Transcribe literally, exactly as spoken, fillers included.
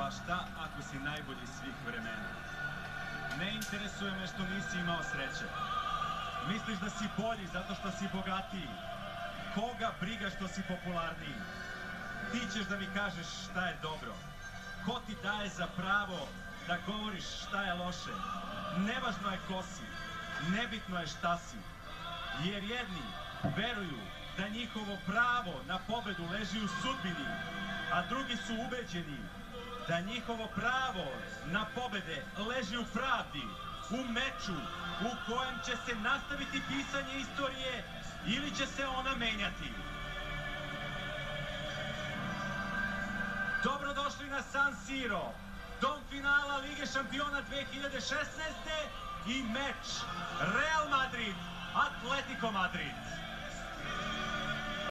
Pa šta ako si najbolji svih vremena? Ne interesuje me što nisi imao sreće. Misliš da si bolji zato što si bogatiji. Koga briga što si popularniji? Ti ćeš da mi kažeš šta je dobro. Ko ti daje za pravo da govoriš šta je loše? Nevažno je ko si, nebitno je šta si. Jer jedni veruju da njihovo pravo na pobedu leži u sudbini, a drugi su ubeđeni da njihovo pravo na pobede leži u pravdi, u meču u kojem će se nastaviti pisanje istorije ili će se ona menjati. Dobrodošli na San Siro, dom finala Lige šampiona dve hiljade šesnaeste i meč Real Madrid, Atletico Madrid.